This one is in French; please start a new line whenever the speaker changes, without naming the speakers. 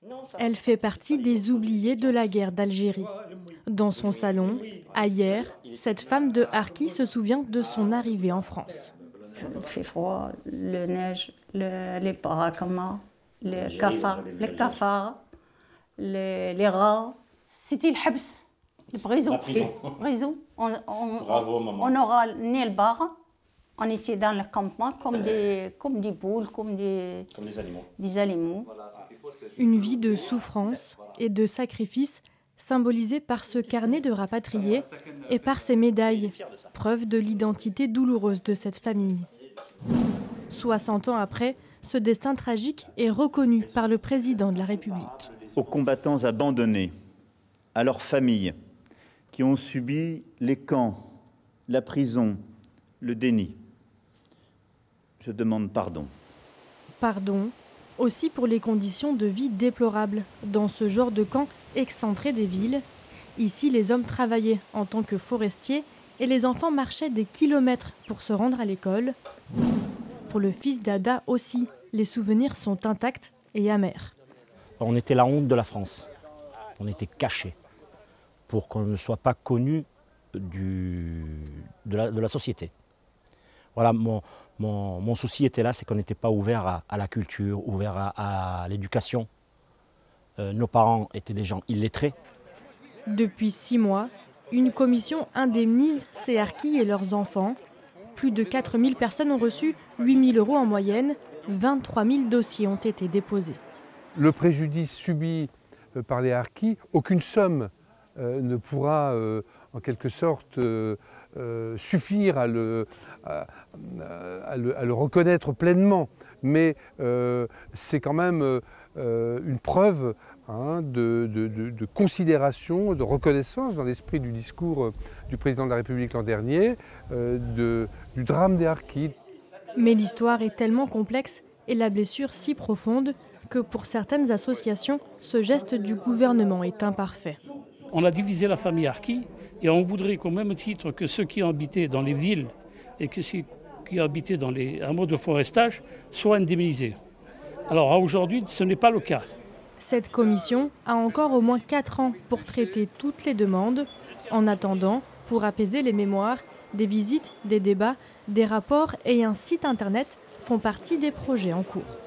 Elle fait partie des oubliés de la guerre d'Algérie. Dans son salon, à Hier, cette femme de Harki se souvient de son arrivée en France.
Il fait froid, la neige, les paracamas, les cafards, les rats. C'était le habs, le prison.
Bravo, maman.
On aura né le bar. On était dans le campement comme des poules, comme des animaux.
Une vie de souffrance et de sacrifice symbolisée par ce carnet de rapatriés et par ces médailles, preuve de l'identité douloureuse de cette famille. 60 ans après, ce destin tragique est reconnu par le président de la République.
Aux combattants abandonnés, à leurs familles, qui ont subi les camps, la prison, le déni, je demande pardon.
Pardon aussi pour les conditions de vie déplorables dans ce genre de camp excentré des villes. Ici, les hommes travaillaient en tant que forestiers et les enfants marchaient des kilomètres pour se rendre à l'école. Pour le fils d'Ada aussi, les souvenirs sont intacts et amers.
On était la honte de la France. On était cachés pour qu'on ne soit pas connu de la société. Voilà, mon souci était là, c'est qu'on n'était pas ouvert à la culture, ouvert à l'éducation. Nos parents étaient des gens illettrés.
Depuis 6 mois, une commission indemnise ces harkis et leurs enfants. Plus de 4000 personnes ont reçu 8000 € en moyenne. 23 000 dossiers ont été déposés.
Le préjudice subi par les harkis, aucune somme ne pourra en quelque sorte suffire à le reconnaître pleinement. Mais c'est quand même une preuve de considération, de reconnaissance dans l'esprit du discours du président de la République l'an dernier, du drame des harkis.
Mais l'histoire est tellement complexe et la blessure si profonde que pour certaines associations, ce geste du gouvernement est imparfait.
On a divisé la famille harki et on voudrait qu'au même titre que ceux qui habitaient dans les villes et que ceux qui habitaient dans les hameaux de forestage soient indemnisés. Alors aujourd'hui, ce n'est pas le cas.
Cette commission a encore au moins 4 ans pour traiter toutes les demandes. En attendant, pour apaiser les mémoires, des visites, des débats, des rapports et un site internet font partie des projets en cours.